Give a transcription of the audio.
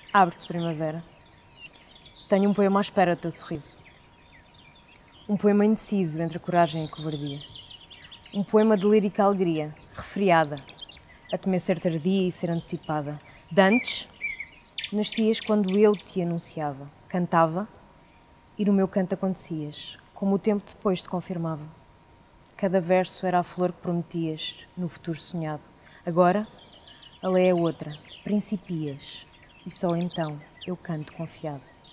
Abre-te, primavera. Tenho um poema à espera do teu sorriso. Um poema indeciso entre a coragem e a covardia. Um poema de lírica alegria, refriada, a temer ser tardia e ser antecipada. De antes, nascias quando eu te anunciava. Cantava e no meu canto acontecias, como o tempo depois te confirmava. Cada verso era a flor que prometias no futuro sonhado. Agora, a lei é outra, principias, e só então eu canto confiado.